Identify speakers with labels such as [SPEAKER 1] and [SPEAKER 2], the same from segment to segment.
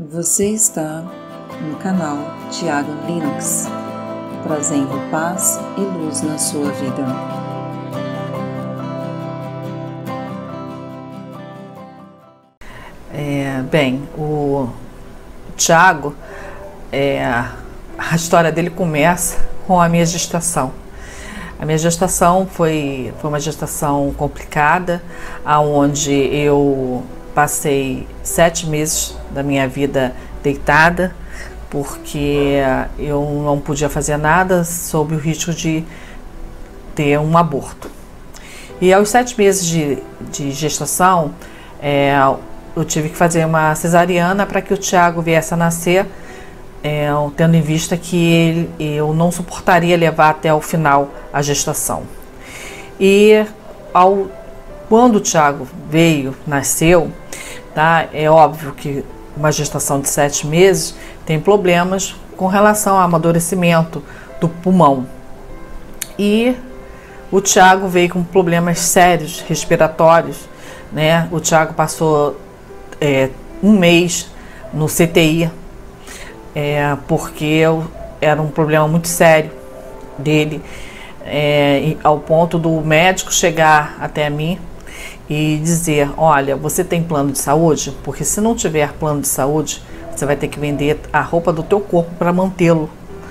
[SPEAKER 1] Você está no canal Thiago Linux, trazendo paz e luz na sua vida.
[SPEAKER 2] Bem, o Thiago, a história dele começa com a minha gestação. A minha gestação foi uma gestação complicada, onde eu passei 7 meses da minha vida deitada, porque eu não podia fazer nada sob o risco de ter um aborto. E aos 7 meses de gestação, eu tive que fazer uma cesariana para que o Thiago viesse a nascer, tendo em vista que eu não suportaria levar até o final a gestação. E quando o Thiago nasceu, tá, é óbvio que uma gestação de 7 meses tem problemas com relação ao amadurecimento do pulmão. E o Thiago veio com problemas sérios respiratórios, né? O Thiago passou 1 mês no CTI, porque era um problema muito sério dele, ao ponto do médico chegar até mim e dizer: olha, você tem plano de saúde? Porque se não tiver plano de saúde, você vai ter que vender a roupa do teu corpo para mantê-lo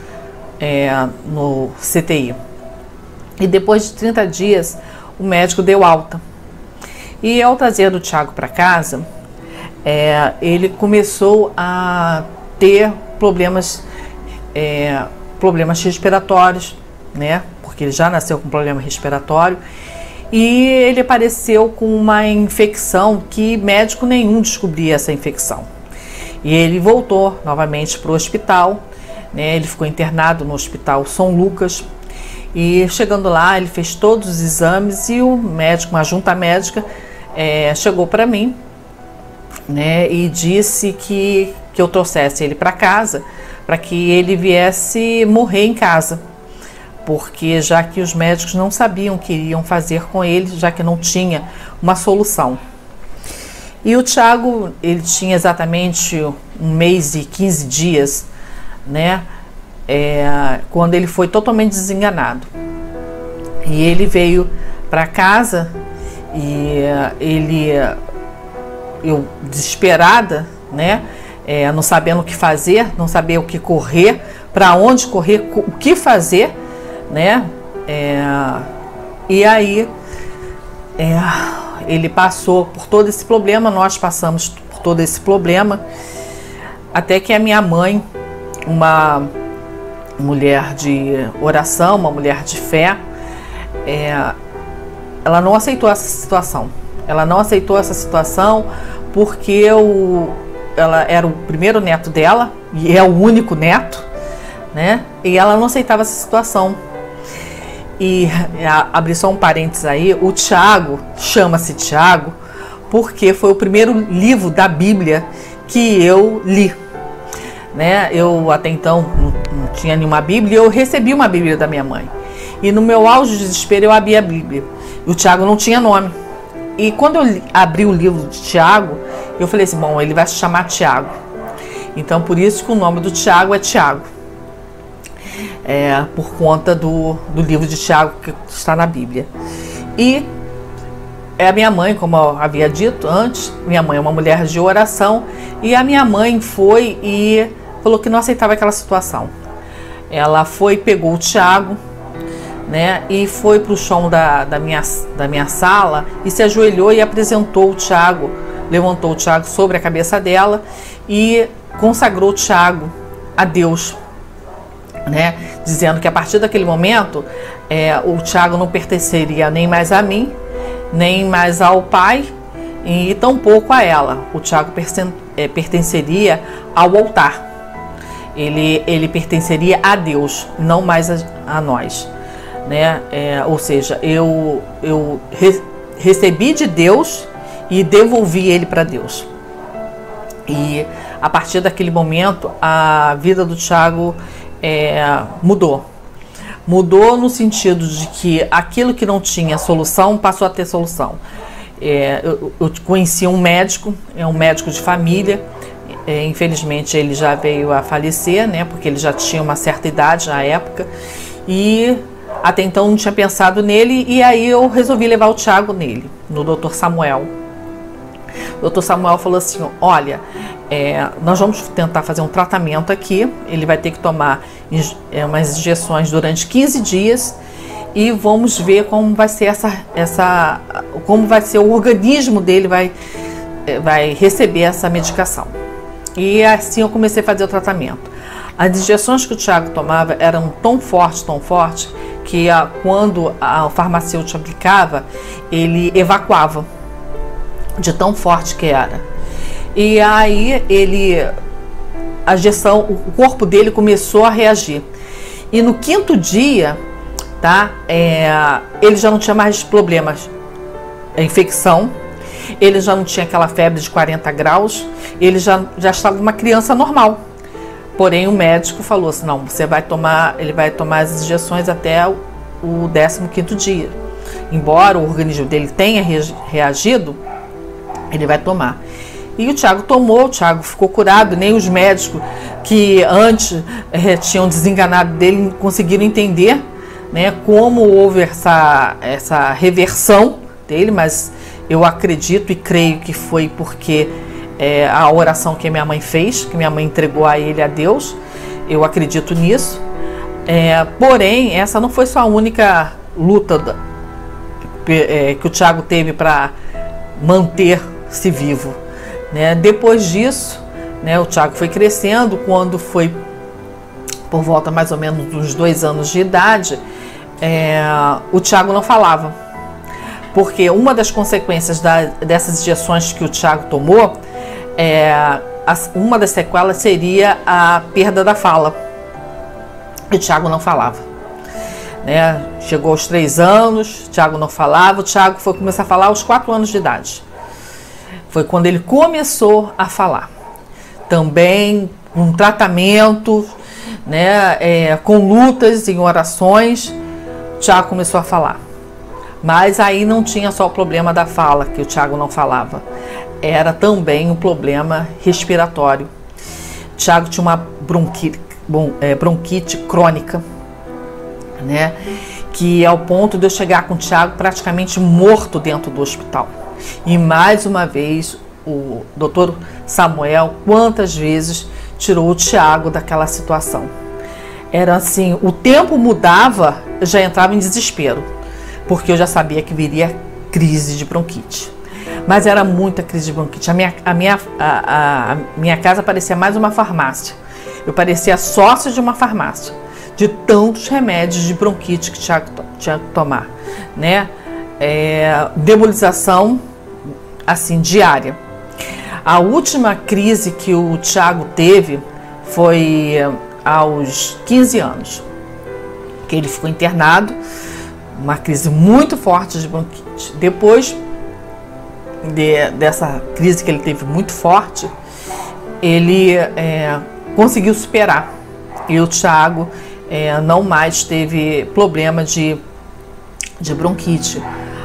[SPEAKER 2] no CTI. E depois de 30 dias, o médico deu alta. E ao trazer o Thiago para casa, ele começou a ter problemas respiratórios, né? Porque ele já nasceu com problema respiratório. E ele apareceu com uma infecção que médico nenhum descobria essa infecção. E ele voltou novamente para o hospital, né? Ele ficou internado no Hospital São Lucas. E chegando lá, ele fez todos os exames e o médico, uma junta médica, chegou para mim, né? E disse que eu trouxesse ele para casa, para que ele viesse morrer em casa. Porque já que os médicos não sabiam o que iriam fazer com ele, já que não tinha uma solução. E o Thiago, ele tinha exatamente 1 mês e 15 dias, né, quando ele foi totalmente desenganado. E ele veio para casa e eu desesperada, né, não sabendo o que fazer, não sabia o que correr, para onde correr, o que fazer, né? E aí ele passou por todo esse problema, nós passamos por todo esse problema, até que a minha mãe, uma mulher de oração, uma mulher de fé, ela não aceitou essa situação. Ela não aceitou essa situação porque ela era o primeiro neto dela e é o único neto, né? E ela não aceitava essa situação. E abrir só um parênteses aí, o Thiago chama-se Thiago porque foi o primeiro livro da Bíblia que eu li, né? Eu até então não tinha nenhuma Bíblia, eu recebi uma Bíblia da minha mãe. E no meu auge de desespero eu abri a Bíblia. E o Thiago não tinha nome. E quando eu abri o livro de Thiago, eu falei assim: bom, ele vai se chamar Thiago. Então por isso que o nome do Thiago é Thiago. Por conta do livro de Thiago que está na Bíblia. E a minha mãe, como eu havia dito antes, minha mãe é uma mulher de oração, e a minha mãe foi e falou que não aceitava aquela situação. Ela pegou o Thiago, né, e foi para o chão da minha sala e se ajoelhou e apresentou o Thiago, levantou o Thiago sobre a cabeça dela e consagrou o Thiago a Deus, né, dizendo que a partir daquele momento o Thiago não pertenceria nem mais a mim, nem mais ao pai e tampouco a ela. O Thiago pertenceria ao altar. Ele pertenceria a Deus, não mais a nós, né? Ou seja, eu recebi de Deus e devolvi ele para Deus. E a partir daquele momento a vida do Thiago mudou no sentido de que aquilo que não tinha solução passou a ter solução. Eu conheci um médico de família, Infelizmente ele já veio a falecer, né? Porque ele já tinha uma certa idade na época e até então não tinha pensado nele, e aí eu resolvi levar o Thiago nele, no Dr. Samuel. O Dr. Samuel falou assim: olha, nós vamos tentar fazer um tratamento aqui, ele vai ter que tomar umas injeções durante 15 dias e vamos ver como vai ser como vai ser o organismo dele, vai receber essa medicação. E assim eu comecei a fazer o tratamento. As injeções que o Thiago tomava eram tão fortes, que quando o farmacêutico aplicava, ele evacuava, de tão forte que era. E aí a injeção, o corpo dele começou a reagir. E no 5º dia, tá, ele já não tinha mais problemas, infecção, ele já não tinha aquela febre de 40 graus, ele já estava uma criança normal. Porém, o médico falou assim: não, ele vai tomar as injeções até o 15º dia. Embora o organismo dele tenha reagido, ele vai tomar. E o Thiago tomou, o Thiago ficou curado. Nem os médicos que antes tinham desenganado dele conseguiram entender, né, como houve essa reversão dele, mas eu acredito e creio que foi porque a oração que minha mãe fez, que minha mãe entregou a ele, a Deus. Eu acredito nisso. Porém, essa não foi só a única luta que o Thiago teve para manter-se vivo, né? Depois disso, né, o Thiago foi crescendo. Quando foi por volta mais ou menos dos 2 anos de idade, o Thiago não falava, porque uma das consequências dessas injeções que o Thiago tomou, uma das sequelas seria a perda da fala. O Thiago não falava, né? Chegou aos 3 anos, o Thiago não falava. O Thiago foi começar a falar aos 4 anos de idade. Foi quando ele começou a falar. Também um tratamento, né, com lutas em orações, o Thiago começou a falar. Mas aí não tinha só o problema da fala, que o Thiago não falava. Era também um problema respiratório. O Thiago tinha uma bronquite crônica, né? Que ao ponto de eu chegar com o Thiago praticamente morto dentro do hospital. E mais uma vez, o Dr. Samuel, quantas vezes tirou o Thiago daquela situação. Era assim, o tempo mudava, eu já entrava em desespero, porque eu já sabia que viria crise de bronquite. Mas era muita crise de bronquite. A minha casa parecia mais uma farmácia. Eu parecia sócio de uma farmácia, de tantos remédios de bronquite que tinha que tomar, né? Nebulização, assim, diária. A última crise que o Thiago teve foi aos 15 anos, que ele ficou internado, uma crise muito forte de bronquite. Depois dessa crise que ele teve muito forte, ele conseguiu superar, e o Thiago não mais teve problema de bronquite.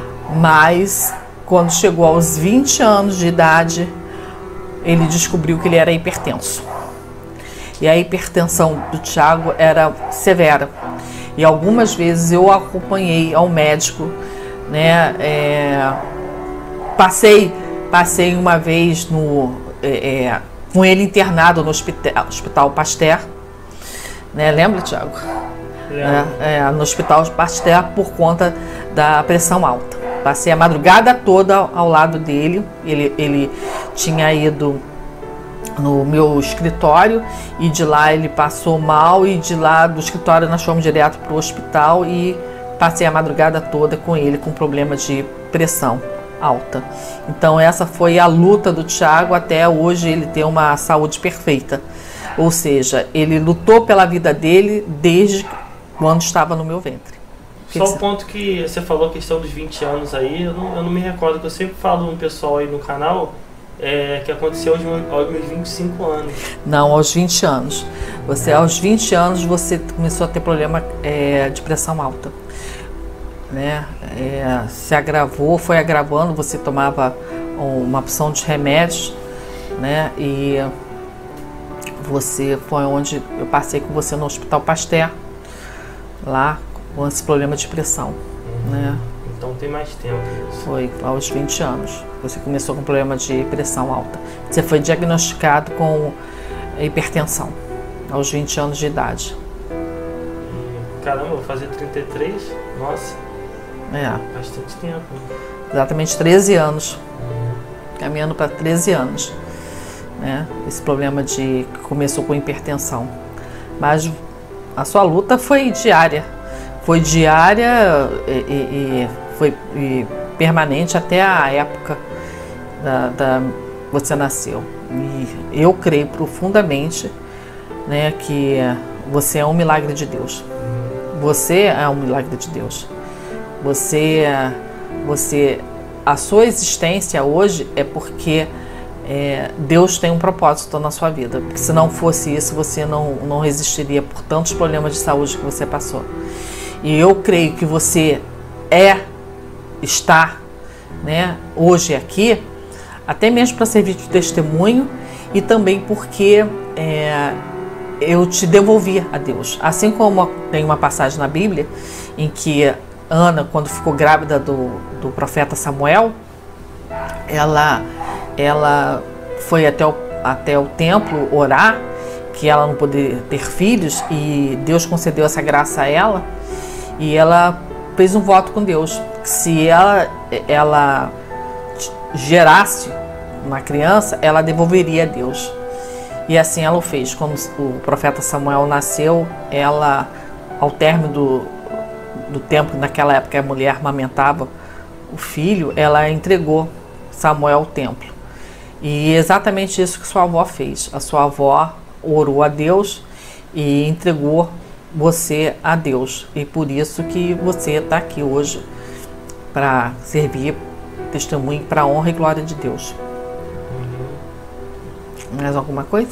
[SPEAKER 2] Mas quando chegou aos 20 anos de idade, ele descobriu que ele era hipertenso. E a hipertensão do Thiago era severa. E algumas vezes eu acompanhei ao médico, né? Passei uma vez com ele internado no Hospital Pasteur, né? Lembra, Thiago? No Hospital Pasteur, por conta da pressão alta. Passei a madrugada toda ao lado dele. Ele tinha ido no meu escritório e de lá ele passou mal, e de lá do escritório nós fomos direto para o hospital e passei a madrugada toda com ele com problema de pressão alta. Então essa foi a luta do Thiago até hoje ele ter uma saúde perfeita. Ou seja, ele lutou pela vida dele desde quando estava no meu ventre.
[SPEAKER 3] Só o ponto que você falou, a questão dos 20 anos aí, eu não me recordo, que eu sempre falo um pessoal aí no canal, que aconteceu aos meus 25 anos.
[SPEAKER 2] Não, aos 20 anos. Aos 20 anos você começou a ter problema de pressão alta, né? Se agravou, foi agravando, você tomava uma opção de remédios, né? E Você foi onde eu passei com você no Hospital Pasteur, lá com esse problema de pressão, né?
[SPEAKER 3] Então tem mais tempo.
[SPEAKER 2] Foi aos 20 anos. Você começou com problema de pressão alta. Você foi diagnosticado com hipertensão aos 20 anos de idade.
[SPEAKER 3] Caramba, vou fazer 33? Nossa. Bastante tempo.
[SPEAKER 2] Exatamente 13 anos. Caminhando para 13 anos. Né? Esse problema que começou com hipertensão. Mas a sua luta foi diária. Foi diária e foi permanente até a época você nasceu. E eu creio profundamente, né, que você é um milagre de Deus. Você é um milagre de Deus. A sua existência hoje é porque Deus tem um propósito na sua vida. Porque se não fosse isso, você não resistiria por tantos problemas de saúde que você passou. E eu creio que você está, né, hoje aqui, até mesmo para servir de testemunho e também porque eu te devolvi a Deus. Assim como tem uma passagem na Bíblia em que Ana, quando ficou grávida do profeta Samuel, ela foi até o templo orar, que ela não poderia ter filhos, e Deus concedeu essa graça a ela, e ela fez um voto com Deus, que se ela gerasse uma criança, ela devolveria a Deus. E assim ela o fez. Quando o profeta Samuel nasceu, ela, ao término do tempo, naquela época a mulher amamentava o filho, ela entregou Samuel ao templo. E exatamente isso que sua avó fez. A sua avó orou a Deus e entregou você a Deus. E por isso que você está aqui hoje, para servir testemunho para a honra e glória de Deus. Mais alguma coisa?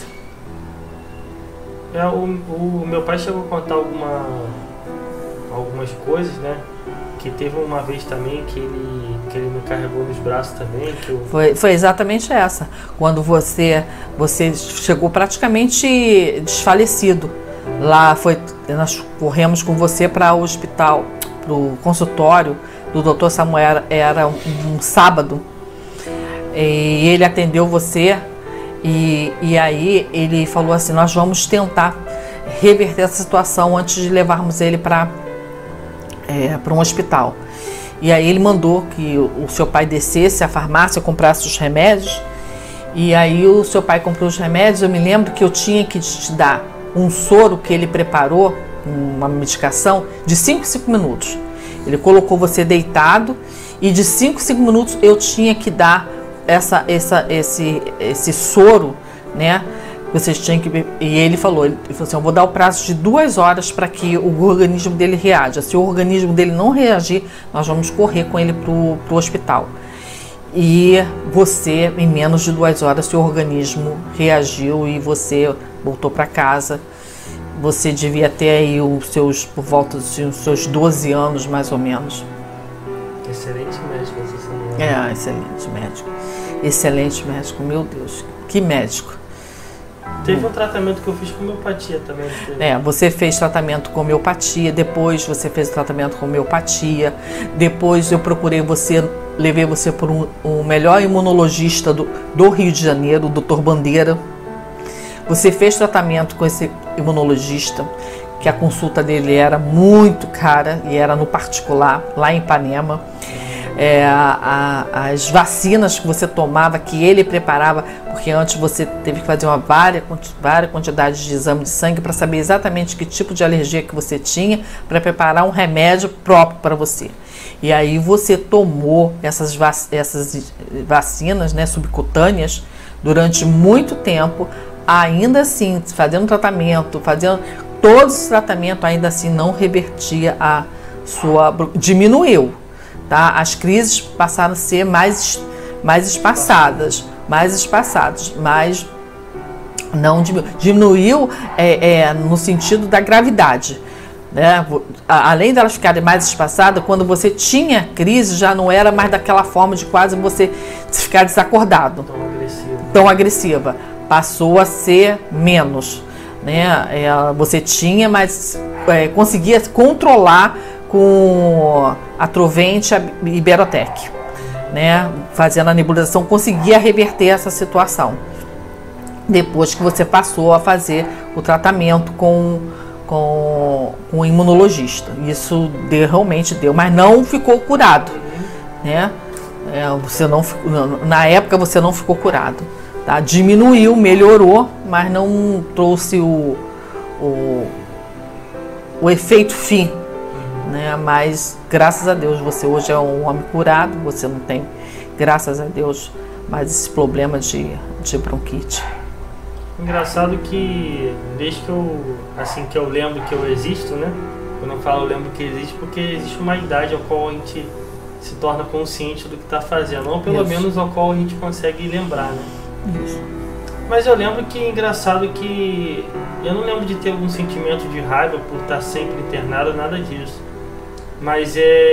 [SPEAKER 3] O meu pai chegou a contar algumas coisas, né? Que teve uma vez também que ele me carregou nos braços também.
[SPEAKER 2] Foi exatamente essa. Quando você chegou praticamente desfalecido. Lá nós corremos com você para o hospital, para o consultório do Dr. Samuel. Era um sábado. E ele atendeu você. E aí ele falou assim: nós vamos tentar reverter essa situação antes de levarmos ele para um hospital. E aí ele mandou que o seu pai descesse à farmácia, comprasse os remédios. E aí o seu pai comprou os remédios. Eu me lembro que eu tinha que te dar um soro que ele preparou, uma medicação de 5 minutos. Ele colocou você deitado e de 5 minutos eu tinha que dar esse soro, né? Vocês tinham que. E ele falou assim: eu vou dar o prazo de 2 horas para que o organismo dele reaja. Se o organismo dele não reagir, nós vamos correr com ele pro hospital. E você, em menos de 2 horas, seu organismo reagiu e você voltou para casa. Você devia ter aí por volta dos seus 12 anos, mais ou menos.
[SPEAKER 3] Excelente médico, essa senhora.
[SPEAKER 2] Excelente médico. Excelente médico, meu Deus, que médico.
[SPEAKER 3] Teve um tratamento que eu fiz com homeopatia também.
[SPEAKER 2] Você fez tratamento com homeopatia, depois você fez tratamento com homeopatia, depois eu procurei você, levei você por o melhor imunologista do Rio de Janeiro, o Dr. Bandeira. Você fez tratamento com esse imunologista, que a consulta dele era muito cara e era no particular, lá em Ipanema. As vacinas que você tomava, que ele preparava, porque antes você teve que fazer uma várias quantidades de exame de sangue para saber exatamente que tipo de alergia que você tinha, para preparar um remédio próprio para você. E aí você tomou essas vacinas, né, subcutâneas durante muito tempo, ainda assim fazendo tratamento, fazendo todos os tratamentos, ainda assim não revertia a sua... diminuiu. Tá? As crises passaram a ser mais espaçadas, mas não diminuiu no sentido da gravidade. Né? Além delas ficarem mais espaçadas, quando você tinha crise, já não era mais daquela forma de quase você ficar desacordado.
[SPEAKER 3] Tão agressiva.
[SPEAKER 2] passou a ser menos, né? Você tinha, mas conseguia controlar com a Trovente e Berotec, né? Fazendo a nebulização, conseguia reverter essa situação. Depois que você passou a fazer o tratamento com o imunologista, isso realmente deu, mas não ficou curado, né? Você não, na época você não ficou curado, tá? Diminuiu, melhorou, mas não trouxe o efeito fim, né? Mas graças a Deus você hoje é um homem curado, você não tem, graças a Deus, mais esse problema de bronquite.
[SPEAKER 3] Engraçado que desde que eu lembro que eu existo, né? Quando eu falo eu lembro que existe, porque existe uma idade ao qual a gente se torna consciente do que está fazendo, ou pelo menos ao qual a gente consegue lembrar, né?
[SPEAKER 2] Isso.
[SPEAKER 3] Mas eu lembro que engraçado que eu não lembro de ter algum sentimento de raiva por estar sempre internado, nada disso. Mas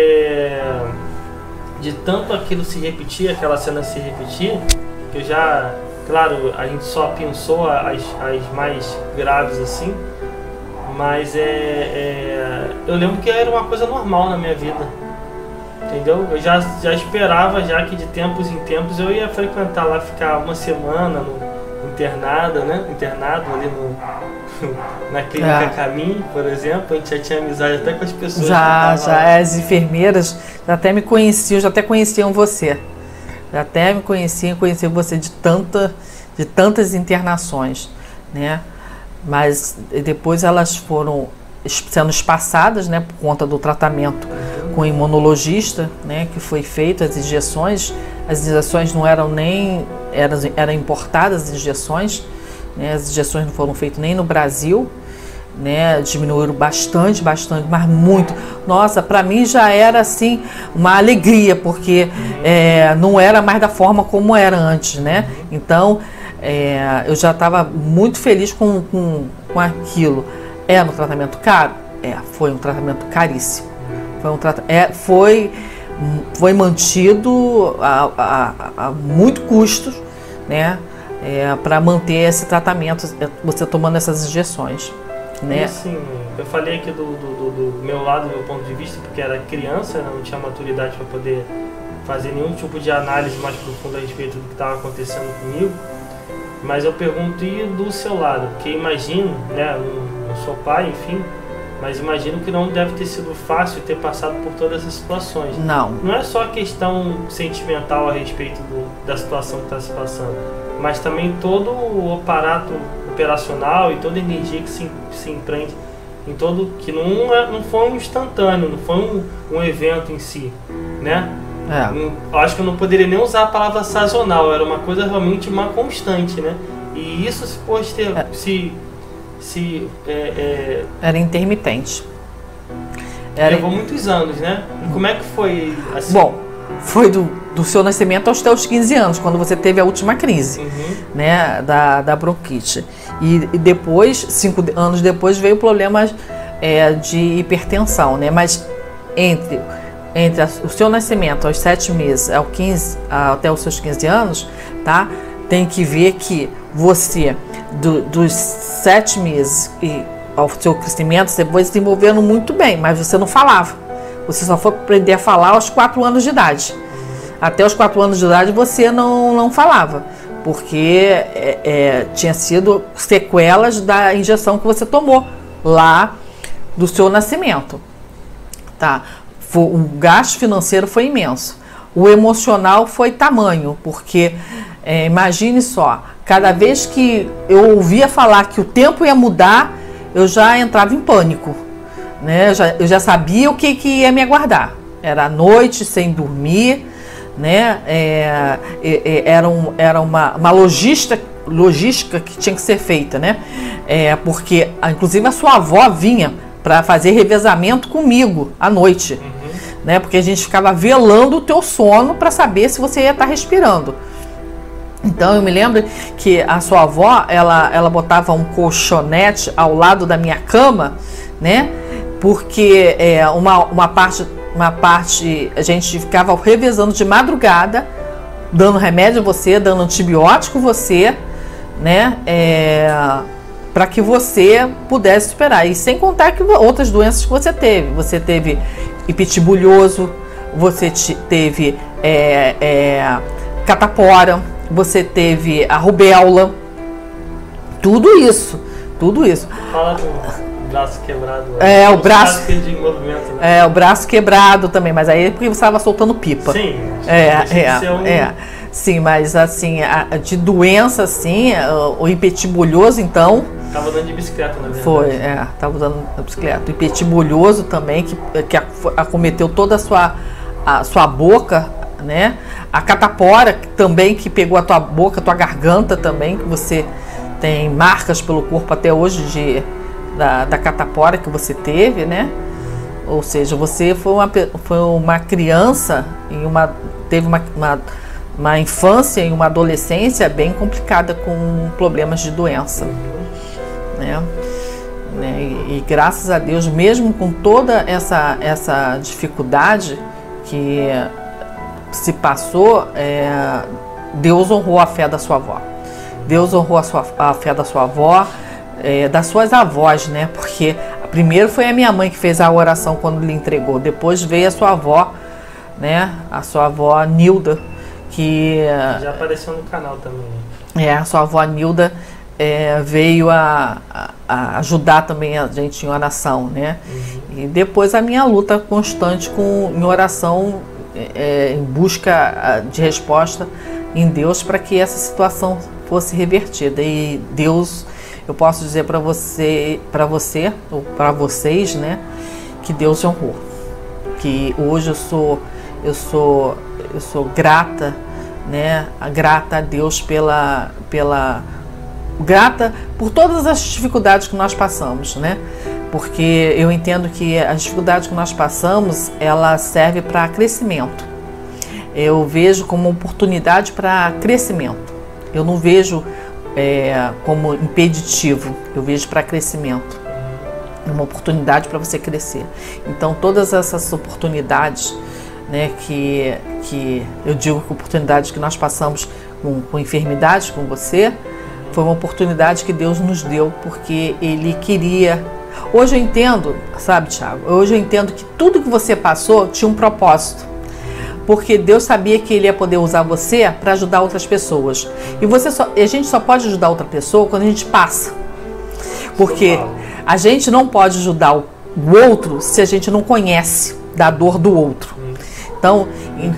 [SPEAKER 3] de tanto aquilo se repetir, aquela cena se repetir, que eu já, claro, a gente só pensou as mais graves assim, mas eu lembro que era uma coisa normal na minha vida, entendeu? Eu já esperava já que de tempos em tempos eu ia frequentar lá, ficar uma semana internado ali na clínica Caminho, por exemplo. A gente já tinha amizade até com as pessoas.
[SPEAKER 2] Já as enfermeiras já até me conheciam, já até conheciam você. Já até me conheciam você de tantas internações, né? Mas depois elas foram sendo espaçadas, né, por conta do tratamento com o imunologista, né, que foi feito, as injeções não eram nem, eram importadas as injeções, né, as injeções não foram feitas nem no Brasil, né, diminuíram bastante, mas muito. Nossa, para mim já era assim uma alegria, porque não era mais da forma como era antes, né? Então eu já estava muito feliz com aquilo. Era um tratamento caro? Foi um tratamento caríssimo. Foi mantido a muito custo, né? Para manter esse tratamento, você tomando essas injeções, né?
[SPEAKER 3] E assim, eu falei aqui do meu lado, do meu ponto de vista, porque era criança, não tinha maturidade para poder fazer nenhum tipo de análise mais profunda a respeito do que estava acontecendo comigo. Mas eu pergunto, e do seu lado? Porque imagino, né, não sou pai, enfim, mas imagino que não deve ter sido fácil ter passado por todas essas situações.
[SPEAKER 2] Não.
[SPEAKER 3] Não é só a questão sentimental a respeito da situação que está se passando, mas também todo o aparato operacional e toda a energia que se empreende em todo, que não foi um instantâneo, não foi um evento em si, né? Eu acho que eu não poderia nem usar a palavra sazonal, era uma coisa realmente uma constante, né? E isso se pode ter,
[SPEAKER 2] era intermitente.
[SPEAKER 3] Levou muitos anos, né? E como é que foi assim?
[SPEAKER 2] Bom, foi do seu nascimento aos teus 15 anos, quando você teve a última crise, né, da bronquite. E depois, 5 anos depois, veio o problema de hipertensão, né? Mas entre o seu nascimento aos 7 meses até os seus 15 anos, tá? Tem que ver que você, dos 7 meses e ao seu crescimento, você foi se desenvolvendo muito bem, mas você não falava. Você só foi aprender a falar aos 4 anos de idade. Até os 4 anos de idade você não falava, porque tinha sido sequelas da injeção que você tomou lá do seu nascimento, tá? O gasto financeiro foi imenso. O emocional foi tamanho, porque imagine só, cada vez que eu ouvia falar que o tempo ia mudar, eu já entrava em pânico, né? Eu já sabia o que ia me aguardar. Era a noite sem dormir, né? Era uma logística que tinha que ser feita, né? Porque inclusive a sua avó vinha para fazer revezamento comigo à noite, né? Porque a gente ficava velando o teu sono para saber se você ia estar respirando. Então eu me lembro que a sua avó, ela botava um colchonete ao lado da minha cama, né? Porque uma parte a gente ficava revezando de madrugada, dando remédio a você, dando antibiótico a você, né? Para que você pudesse superar. E sem contar que outras doenças que você teve. Você teve ipitibulhoso, você teve catapora, você teve a rubéola, tudo isso.
[SPEAKER 3] Fala do braço quebrado.
[SPEAKER 2] O braço
[SPEAKER 3] de movimento, né?
[SPEAKER 2] o braço quebrado também, mas aí é porque você estava soltando pipa.
[SPEAKER 3] Sim.
[SPEAKER 2] Sim, mas assim, de doença assim, o ipetibulhoso então.
[SPEAKER 3] Tava andando de bicicleta, na verdade.
[SPEAKER 2] Foi, tava andando de bicicleta. O ipetibulhoso também, que acometeu toda a sua boca, né? A catapora também, que pegou a tua boca, a tua garganta também, que você tem marcas pelo corpo até hoje da catapora que você teve, né? Ou seja, você foi uma criança teve uma infância e uma adolescência bem complicada com problemas de doença, né? E graças a Deus, mesmo com toda essa dificuldade que se passou, Deus honrou a fé da sua avó. Deus honrou a fé da sua avó, das suas avós, né? Porque primeiro foi a minha mãe que fez a oração quando lhe entregou. Depois veio a sua avó, né? A sua avó Nilda, que
[SPEAKER 3] já apareceu no canal também.
[SPEAKER 2] A sua avó Nilda veio a ajudar também a gente em oração, né? Uhum. E depois a minha luta constante em oração, em busca de resposta em Deus para que essa situação fosse revertida. E Deus, eu posso dizer para você ou para vocês, né, que Deus honrou. Que hoje eu sou grata, né, grata a Deus grata por todas as dificuldades que nós passamos, né? Porque eu entendo que as dificuldades que nós passamos, ela serve para crescimento. Eu vejo como oportunidade para crescimento. Eu não vejo como impeditivo, eu vejo para crescimento. É uma oportunidade para você crescer. Então, todas essas oportunidades, né, que eu digo que oportunidades que nós passamos com enfermidades, com você, foi uma oportunidade que Deus nos deu, porque Ele queria. Hoje eu entendo, sabe, Thiago? Hoje eu entendo que tudo que você passou tinha um propósito. Porque Deus sabia que Ele ia poder usar você para ajudar outras pessoas. E a gente só pode ajudar outra pessoa quando a gente passa. Porque a gente não pode ajudar o outro se a gente não conhece da dor do outro. Então,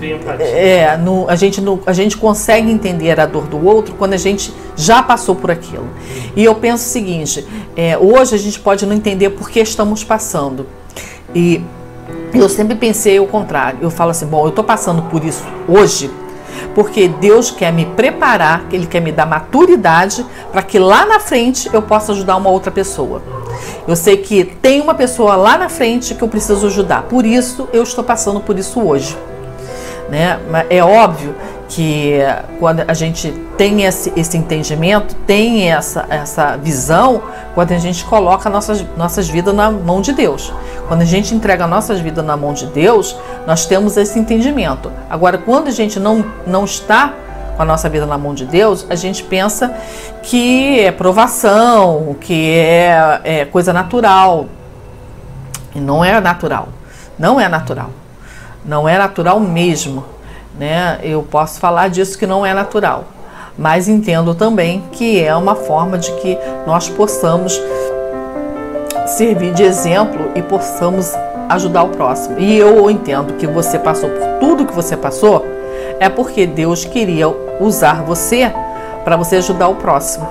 [SPEAKER 2] a gente consegue entender a dor do outro quando a gente já passou por aquilo. E eu penso o seguinte, hoje a gente pode não entender por que estamos passando. E eu sempre pensei o contrário. Eu falo assim, bom, eu estou passando por isso hoje porque Deus quer me preparar, Ele quer me dar maturidade para que lá na frente eu possa ajudar uma outra pessoa. Eu sei que tem uma pessoa lá na frente que eu preciso ajudar. Por isso eu estou passando por isso hoje, né? É óbvio que quando a gente tem esse entendimento, tem essa visão, quando a gente coloca nossas vidas na mão de Deus. Quando a gente entrega nossas vidas na mão de Deus, nós temos esse entendimento. Agora, quando a gente não está com a nossa vida na mão de Deus, a gente pensa que é provação, que é coisa natural. E não é natural. Não é natural. Não é natural mesmo, né? Eu posso falar disso que não é natural. Mas entendo também que é uma forma de que nós possamos servir de exemplo e possamos ajudar o próximo. E eu entendo que você passou por tudo que você passou, é porque Deus queria usar você para você ajudar o próximo.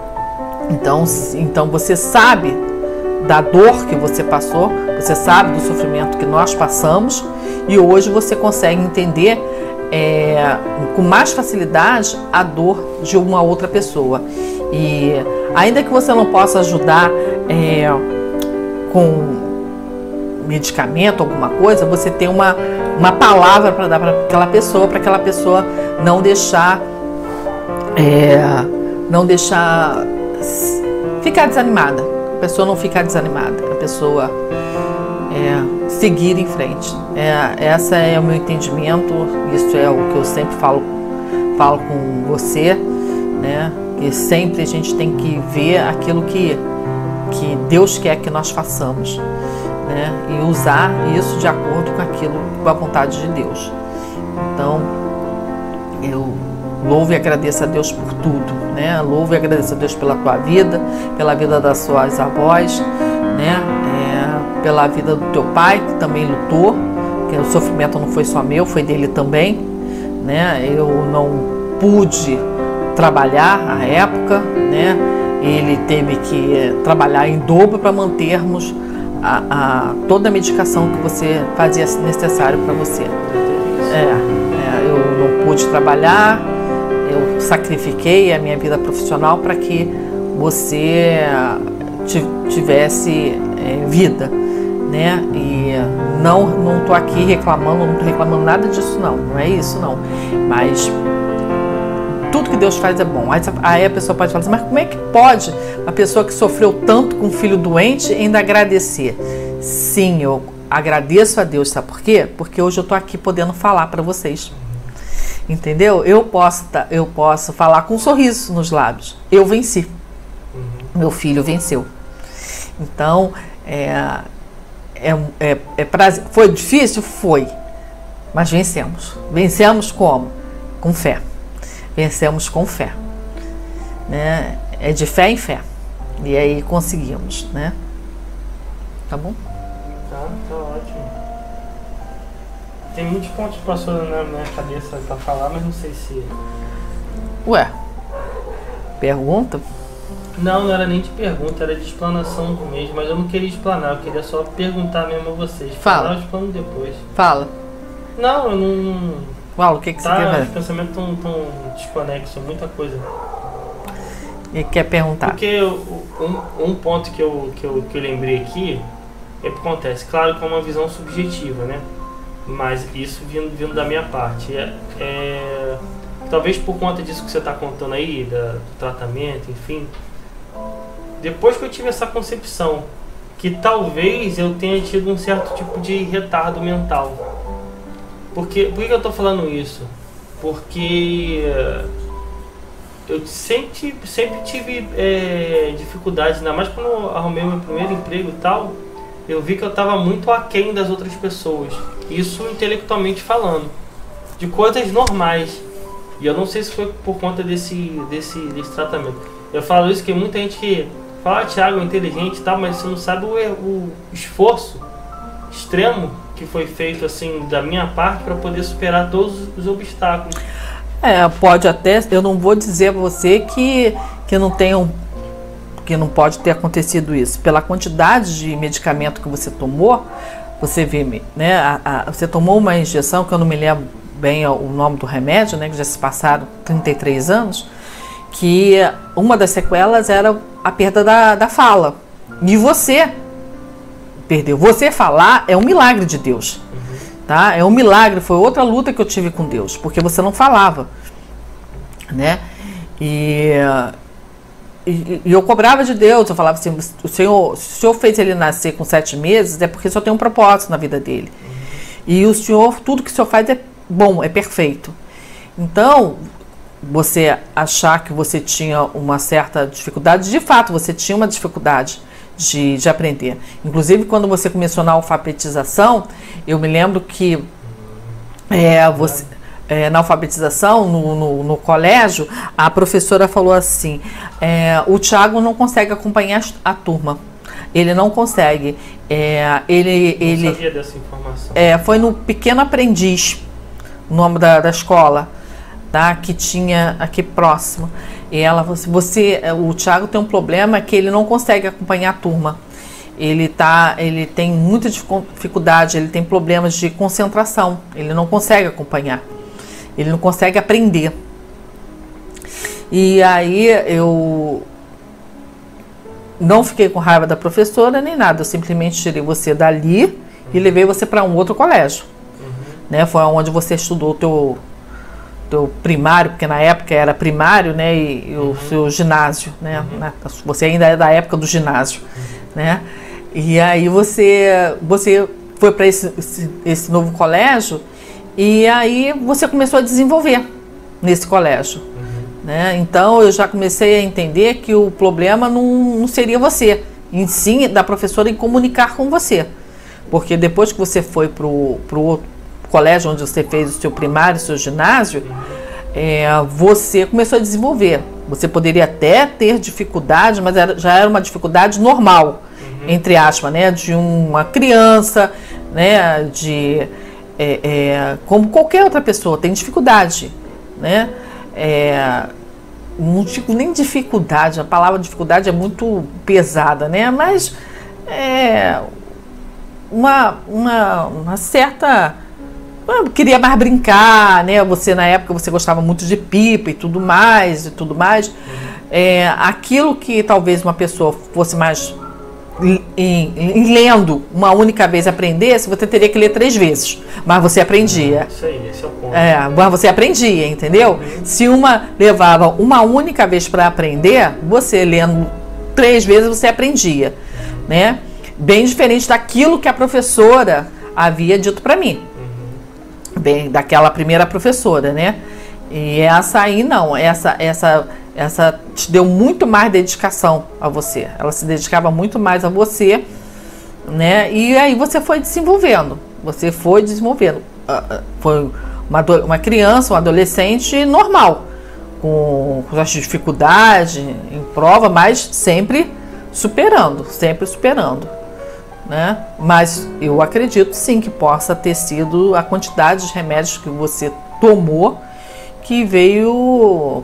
[SPEAKER 2] Então você sabe da dor que você passou, você sabe do sofrimento que nós passamos, e hoje você consegue entender com mais facilidade a dor de uma outra pessoa. E ainda que você não possa ajudar com medicamento, alguma coisa, você tem uma palavra para dar para aquela pessoa não deixar ficar desanimada, a pessoa não ficar desanimada, a pessoa seguir em frente. Essa é o meu entendimento, isso é o que eu sempre falo com você, né? Porque sempre a gente tem que ver aquilo que Deus quer que nós façamos, né? E usar isso de acordo com aquilo, com a vontade de Deus. Então, eu louvo e agradeço a Deus por tudo, né? Louvo e agradeço a Deus pela tua vida, pela vida das suas avós, né? Pela vida do teu pai, que também lutou, que o sofrimento não foi só meu, foi dele também, né? Eu não pude trabalhar à época, né? Ele teve que trabalhar em dobro para mantermos toda a medicação que você fazia necessário para você. Eu não pude trabalhar, eu sacrifiquei a minha vida profissional para que você tivesse vida, né? E não tô aqui reclamando, não tô reclamando nada disso, não é isso, não. Mas tudo que Deus faz é bom. Aí a pessoa pode falar assim, mas como é que pode uma pessoa que sofreu tanto com um filho doente ainda agradecer? Sim, eu agradeço a Deus, sabe por quê? Porque hoje eu tô aqui podendo falar para vocês. Entendeu? Eu posso falar com um sorriso nos lábios. Eu venci. Meu filho venceu. Então, foi difícil? Foi. Mas vencemos. Vencemos como? Com fé. Vencemos com fé. Né? É de fé em fé. E aí conseguimos, né? Tá bom?
[SPEAKER 3] Tá ótimo. Tem muitos pontos que passou na minha cabeça pra falar, mas não sei se...
[SPEAKER 2] Ué, pergunta?
[SPEAKER 3] Não era nem de pergunta, era de explanação mesmo, mas eu não queria explanar, eu queria só perguntar mesmo a vocês.
[SPEAKER 2] Fala.
[SPEAKER 3] Eu explano depois.
[SPEAKER 2] Fala.
[SPEAKER 3] Não, eu não...
[SPEAKER 2] Fala, o que você quer fazer?
[SPEAKER 3] Os pensamentos tão desconexos, muita coisa.
[SPEAKER 2] E quer perguntar?
[SPEAKER 3] Porque um ponto que eu lembrei aqui é o que acontece. Claro que é uma visão subjetiva, né? Mas isso vindo da minha parte. Talvez por conta disso que você está contando aí, do tratamento, enfim. Depois que eu tive essa concepção, que talvez eu tenha tido um certo tipo de retardo mental. Por que eu estou falando isso? Porque eu sempre tive dificuldades, ainda mais quando eu arrumei meu primeiro emprego e tal. Eu vi que eu estava muito aquém das outras pessoas. Isso intelectualmente falando. De coisas normais. E eu não sei se foi por conta desse tratamento. Eu falo isso porque muita gente que fala, Thiago é inteligente e tal, mas você não sabe o esforço extremo que foi feito assim da minha parte para poder superar todos os obstáculos.
[SPEAKER 2] Pode até, eu não vou dizer a você que não pode ter acontecido isso. Pela quantidade de medicamento que você tomou, você vê, né? Você tomou uma injeção, que eu não me lembro bem o nome do remédio, né? Que já se passaram 33 anos, que uma das sequelas era a perda da fala. E você perdeu. Você falar é um milagre de Deus. Tá? É um milagre, foi outra luta que eu tive com Deus, porque você não falava, né? E eu cobrava de Deus, eu falava assim, se o Senhor fez ele nascer com 7 meses, é porque o Senhor tem um propósito na vida dele. E o Senhor, tudo que o Senhor faz é bom, é perfeito. Então, você achar que você tinha uma certa dificuldade, de fato, você tinha uma dificuldade de aprender. Inclusive, quando você começou na alfabetização, eu me lembro que na alfabetização, no colégio, a professora falou assim, o Thiago não consegue acompanhar a turma. Ele não consegue.
[SPEAKER 3] Não sabia dessa informação.
[SPEAKER 2] Foi no Pequeno Aprendiz, o nome da escola, tá? Que tinha aqui próximo. E ela falou assim, o Thiago tem um problema que ele não consegue acompanhar a turma. Ele tem muita dificuldade, ele tem problemas de concentração. Ele não consegue acompanhar. Ele não consegue aprender. E aí eu não fiquei com raiva da professora nem nada. Eu simplesmente tirei você dali e levei você para um outro colégio. Né? Foi onde você estudou o teu primário, porque na época era primário, né? E o seu ginásio, né? Você ainda é da época do ginásio, né? E aí você foi para esse novo colégio e aí você começou a desenvolver nesse colégio, né? Então eu já comecei a entender que o problema não seria você, em sim da professora em comunicar com você. Porque depois que você foi pro colégio onde você fez o seu primário, o seu ginásio, você começou a desenvolver. Você poderia até ter dificuldade, mas já era uma dificuldade normal, entre aspas, né? De uma criança, né? Como qualquer outra pessoa, tem dificuldade, né? Não digo nem dificuldade, a palavra dificuldade é muito pesada, né? Mas uma certa... Eu queria mais brincar, né? Você, na época, você gostava muito de pipa e tudo mais. Aquilo que talvez uma pessoa fosse mais lendo uma única vez aprendesse, você teria que ler 3 vezes. Mas você aprendia.
[SPEAKER 3] Isso aí, esse é o ponto.
[SPEAKER 2] Mas você aprendia, entendeu? Se uma levava uma única vez para aprender, você lendo 3 vezes, você aprendia, né? Bem diferente daquilo que a professora havia dito para mim. Bem, daquela primeira professora, né? E essa aí não, essa te deu muito mais dedicação a você. Ela se dedicava muito mais a você, né? E aí você foi desenvolvendo. Foi uma criança, um adolescente normal, com as dificuldades em prova, mas sempre superando. Né? Mas eu acredito sim que possa ter sido a quantidade de remédios que você tomou que veio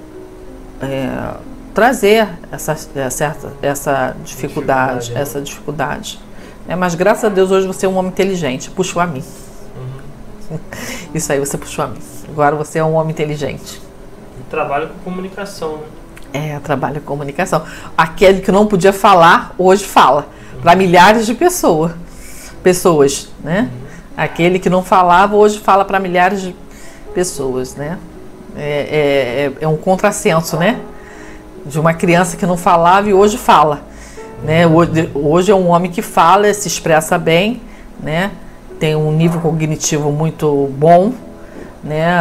[SPEAKER 2] trazer essa dificuldade. Mas graças a Deus hoje você é um homem inteligente, puxou a mim. Isso aí, você puxou a mim. Agora você é um homem inteligente.
[SPEAKER 3] Trabalha com comunicação, né?
[SPEAKER 2] Trabalha com comunicação. Aquele que não podia falar, hoje fala. Para milhares de pessoas, né? Aquele que não falava, hoje fala para milhares de pessoas, né? É um contrassenso, né? De uma criança que não falava e hoje fala, né? Hoje é um homem que fala, se expressa bem, né? Tem um nível cognitivo muito bom, né?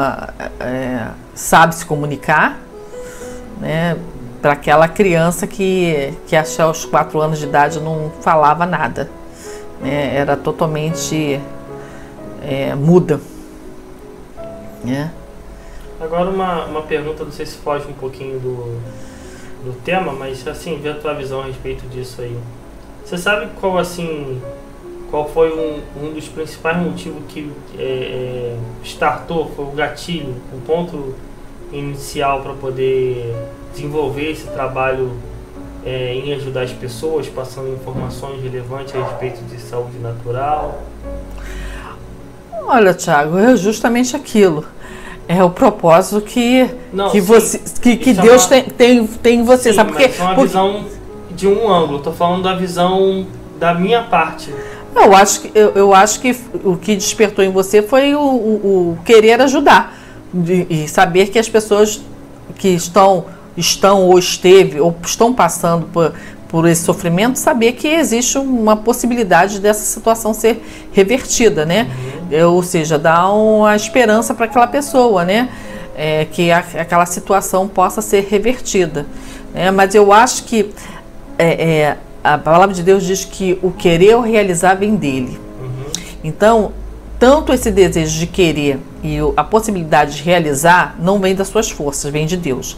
[SPEAKER 2] Sabe se comunicar, né? Para aquela criança que até aos 4 anos de idade não falava nada, né? Era totalmente muda, né?
[SPEAKER 3] Agora uma pergunta, não sei se foge um pouquinho do tema, mas assim, vê a tua visão a respeito disso aí. Você sabe qual foi um dos principais motivos que startou, foi o gatilho, o ponto inicial para poder desenvolver esse trabalho em ajudar as pessoas, passando informações relevantes a respeito de saúde natural?
[SPEAKER 2] Olha, Thiago, é justamente aquilo. É o propósito que Deus tem em você.
[SPEAKER 3] Sim,
[SPEAKER 2] sabe?
[SPEAKER 3] Porque é uma visão de um ângulo. Estou falando da visão da minha parte.
[SPEAKER 2] Eu acho que o que despertou em você foi o querer ajudar. E saber que as pessoas que estão ou estão passando por esse sofrimento, saber que existe uma possibilidade dessa situação ser revertida, né? Ou seja, dar uma esperança para aquela pessoa, né? Que aquela situação possa ser revertida, né? Mas eu acho que a palavra de Deus diz que o querer ou realizar vem dele. Então, tanto esse desejo de querer e a possibilidade de realizar não vem das suas forças, vem de Deus.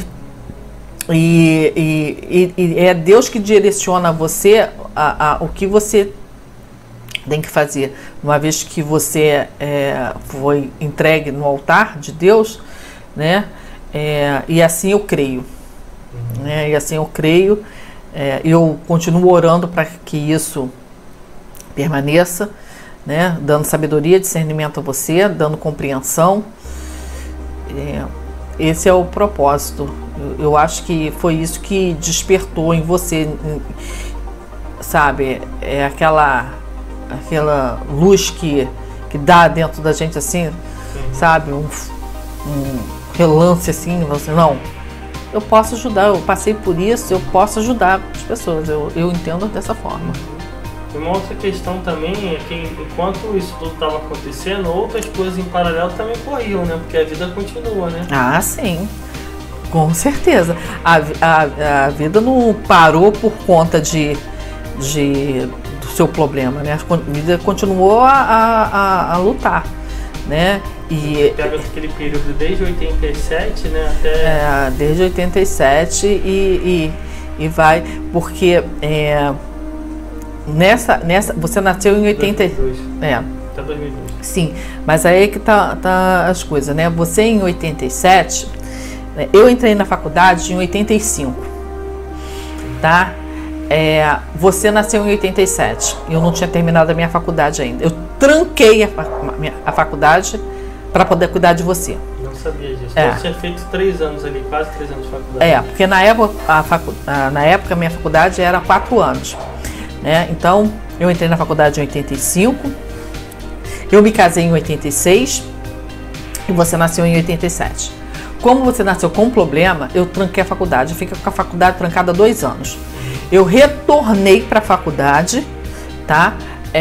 [SPEAKER 2] E é Deus que direciona você o que você tem que fazer. Uma vez que você foi entregue no altar de Deus, né? E assim eu creio. E assim eu creio. Eu continuo orando para que isso permaneça, né? Dando sabedoria, discernimento a você, dando compreensão. Esse é o propósito. Eu acho que foi isso que despertou em você, sabe? Aquela luz que dá dentro da gente assim, sabe? Um relance assim, você, não, eu posso ajudar, eu passei por isso, eu posso ajudar as pessoas, eu entendo dessa forma.
[SPEAKER 3] E uma outra questão também é que enquanto isso tudo estava acontecendo, outras coisas em paralelo também corriam, né? Porque a vida continua, né?
[SPEAKER 2] Sim. Com certeza. A vida não parou por conta do seu problema, né? A vida continuou a lutar, né?
[SPEAKER 3] E pega aquele período desde 87, né? Até...
[SPEAKER 2] desde 87 e vai, porque você nasceu em
[SPEAKER 3] 2002. Até 2002.
[SPEAKER 2] Sim, mas aí é que tá as coisas, né? Você em 87, eu entrei na faculdade em 85, tá? Você nasceu em 87, eu não tinha terminado a minha faculdade ainda. Eu tranquei a faculdade para poder cuidar de você.
[SPEAKER 3] Não sabia disso. Eu tinha feito 3 anos ali, quase 3 anos de faculdade.
[SPEAKER 2] Porque na época a minha faculdade era 4 anos, né? Então, eu entrei na faculdade em 85, eu me casei em 86 e você nasceu em 87. Como você nasceu com problema, eu tranquei a faculdade, eu fiquei com a faculdade trancada 2 anos. Eu retornei para a faculdade, tá?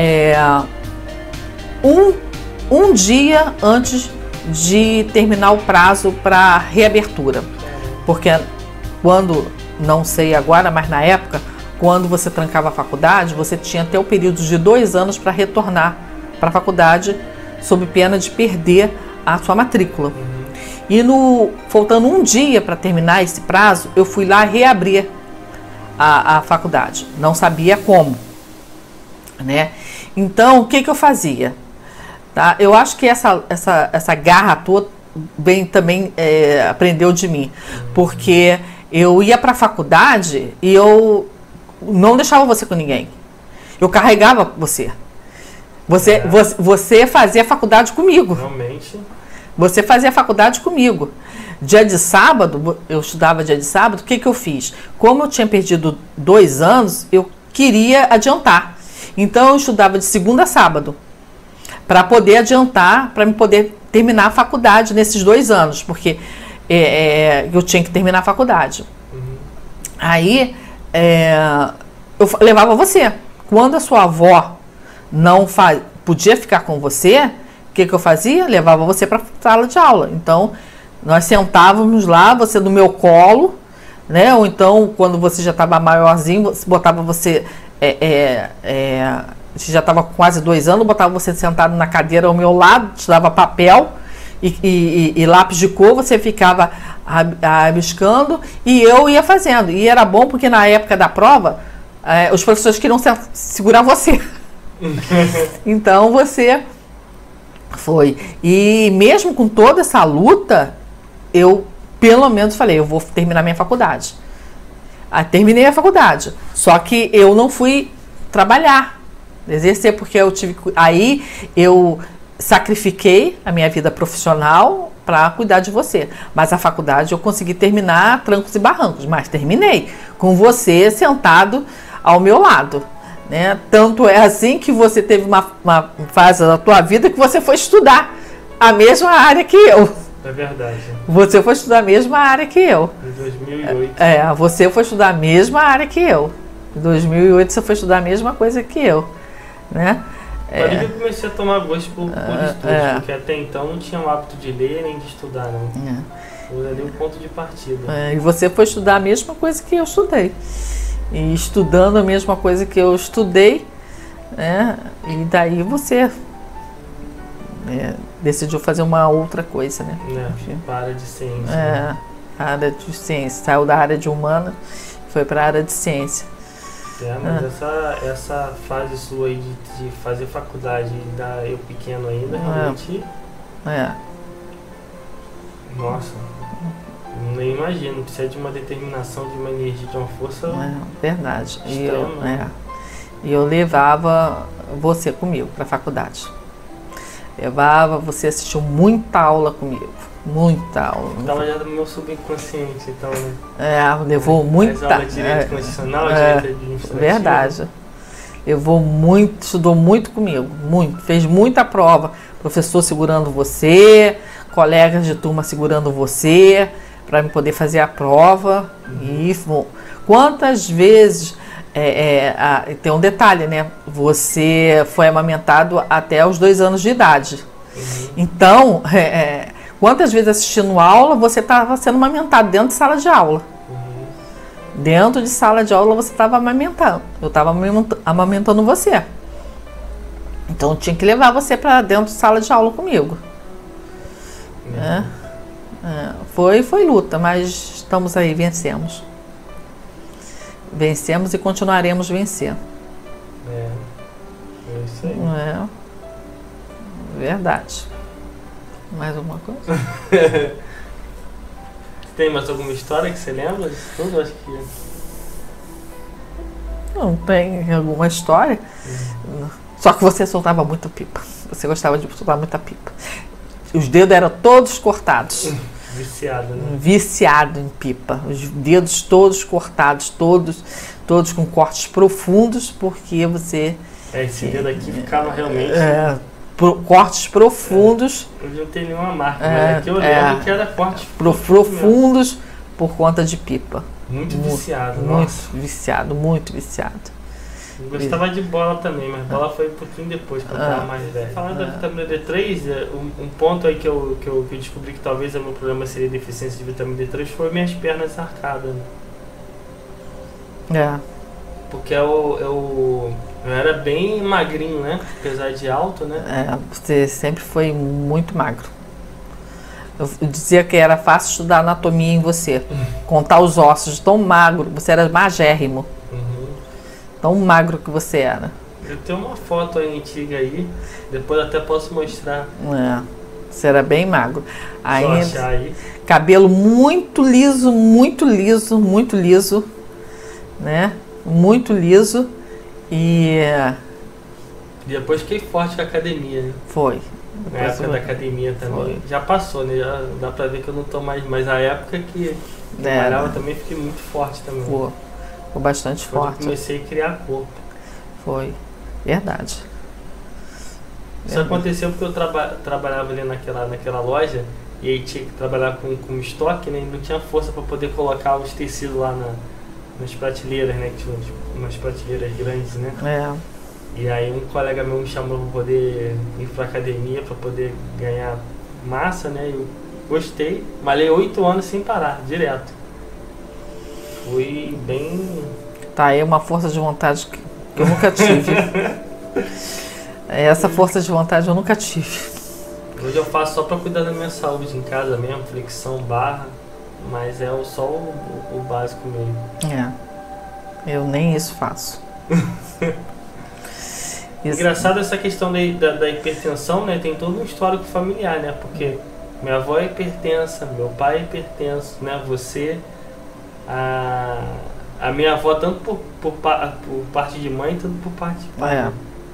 [SPEAKER 2] Um dia antes de terminar o prazo para reabertura. Porque quando, não sei agora, mas na época, quando você trancava a faculdade, você tinha até o período de 2 anos para retornar para a faculdade, sob pena de perder a sua matrícula. E faltando um dia para terminar esse prazo, eu fui lá reabrir a faculdade. Não sabia como, né? Então, o que eu fazia? Tá? Eu acho que essa garra toda também aprendeu de mim, porque eu ia para a faculdade e eu não deixava você com ninguém. Eu carregava você. Você fazia faculdade comigo.
[SPEAKER 3] Realmente.
[SPEAKER 2] Você fazia faculdade comigo. Dia de sábado, eu estudava dia de sábado, o que eu fiz? Como eu tinha perdido 2 anos, eu queria adiantar. Então, eu estudava de segunda a sábado, para poder adiantar, para me poder terminar a faculdade nesses 2 anos, porque eu tinha que terminar a faculdade. Aí, eu levava você. Quando a sua avó não podia ficar com você, o que eu fazia? Levava você para a sala de aula. Então, nós sentávamos lá, você no meu colo, né? Ou então, quando você já estava maiorzinho, botava você... você já estava com quase 2 anos, botava você sentado na cadeira ao meu lado, te dava papel e lápis de cor, você ficava rabiscando e eu ia fazendo. E era bom porque na época da prova, os professores queriam segurar você. Então você foi. E mesmo com toda essa luta, eu pelo menos falei, eu vou terminar minha faculdade. Terminei a faculdade, só que eu não fui trabalhar, exercer, porque aí eu sacrifiquei a minha vida profissional para cuidar de você. Mas a faculdade eu consegui terminar a trancos e barrancos, mas terminei com você sentado ao meu lado, né? Tanto é assim que você teve uma fase da tua vida que você foi estudar a mesma área que eu.
[SPEAKER 3] É verdade.
[SPEAKER 2] Você foi estudar a mesma área que eu.
[SPEAKER 3] Em 2008.
[SPEAKER 2] Você foi estudar a mesma área que eu. Em 2008 você foi estudar a mesma coisa que eu, né?
[SPEAKER 3] Ali que eu comecei a tomar gosto por estudos, porque até então não tinha o hábito de ler nem de estudar, não. Foi ali um ponto de partida.
[SPEAKER 2] E você foi estudar a mesma coisa que eu estudei. E estudando a mesma coisa que eu estudei, né? E daí você decidiu fazer uma outra coisa, né?
[SPEAKER 3] Para a área de ciência.
[SPEAKER 2] Né? A área de ciência. Saiu da área de humana, foi para a área de ciência.
[SPEAKER 3] Mas essa fase sua aí de fazer faculdade e eu pequeno ainda, realmente... Nossa, nem imagino. Precisa de uma determinação, de uma energia, de uma força...
[SPEAKER 2] Verdade. E eu levava você comigo para a faculdade. Você assistiu muita aula comigo. Muita aula.
[SPEAKER 3] Estava já no meu subconsciente, então, né?
[SPEAKER 2] Levou muita...
[SPEAKER 3] aula de direito constitucional, direito administrativo.
[SPEAKER 2] Verdade. Levou muito, estudou muito comigo, muito. Fez muita prova. Professor segurando você, colegas de turma segurando você, para me poder fazer a prova. E quantas vezes... tem um detalhe, né? Você foi amamentado até os 2 anos de idade. Então, Quantas vezes assistindo aula, você estava sendo amamentado dentro de sala de aula. Dentro de sala de aula você estava amamentando. Eu estava amamentando você. Então eu tinha que levar você para dentro de sala de aula comigo. Foi luta, mas estamos aí, vencemos. Vencemos e continuaremos vencendo.
[SPEAKER 3] É isso aí.
[SPEAKER 2] Verdade. Mais alguma coisa?
[SPEAKER 3] Tem mais alguma história que você lembra disso tudo? Acho que...
[SPEAKER 2] Não tem alguma história. Só que você soltava muita pipa. Você gostava de soltar muita pipa. Os dedos eram todos cortados.
[SPEAKER 3] Viciado, né?
[SPEAKER 2] Viciado em pipa. Os dedos todos cortados, todos com cortes profundos, porque você...
[SPEAKER 3] Esse dedo aqui ficava realmente...
[SPEAKER 2] cortes profundos.
[SPEAKER 3] Hoje não tem nenhuma marca, mas aqui eu lembro que era cortes
[SPEAKER 2] profundos por conta de pipa.
[SPEAKER 3] Muito viciado,
[SPEAKER 2] muito viciado.
[SPEAKER 3] Gostava de bola também, mas bola foi um pouquinho depois, quando eu estava mais velho. Falando da vitamina D3, um ponto aí que eu descobri que talvez o meu problema seria deficiência de vitamina D3 foi minhas pernas arcadas. Porque eu era bem magrinho, né? Apesar de alto, né?
[SPEAKER 2] Você sempre foi muito magro. Eu dizia que era fácil estudar anatomia em você. Contar os ossos, tão magro. Você era magérrimo. Tão magro que você era.
[SPEAKER 3] Eu tenho uma foto aí antiga aí. Depois até posso mostrar.
[SPEAKER 2] Você era bem magro.
[SPEAKER 3] Só achar aí.
[SPEAKER 2] Cabelo muito liso, né? Muito liso. E
[SPEAKER 3] depois fiquei forte com a academia, né?
[SPEAKER 2] Foi.
[SPEAKER 3] Na época da academia também. Já passou, né? Já dá pra ver que eu não tô mais. Mas a época que trabalhava também fiquei muito forte também.
[SPEAKER 2] Ficou bastante forte.
[SPEAKER 3] Eu comecei a criar corpo.
[SPEAKER 2] Foi. Verdade.
[SPEAKER 3] Isso aconteceu porque eu trabalhava ali naquela loja e aí tinha que trabalhar com estoque, né? E não tinha força para poder colocar os tecidos lá nas prateleiras, né? Que tinha umas prateleiras grandes, né? E aí um colega meu me chamou para poder ir para academia para poder ganhar massa, né? Eu gostei, malhei 8 anos sem parar, direto. Fui bem...
[SPEAKER 2] Tá aí uma força de vontade que eu nunca tive. Essa força de vontade eu nunca tive.
[SPEAKER 3] Hoje eu faço só para cuidar da minha saúde em casa mesmo, flexão, barra, mas só o básico mesmo.
[SPEAKER 2] Eu nem isso faço.
[SPEAKER 3] Engraçado essa questão da hipertensão, né? Tem todo um histórico familiar, né? Porque minha avó é hipertensa, meu pai é hipertenso, né? Você, a minha avó tanto por parte de mãe, tanto por parte de pai.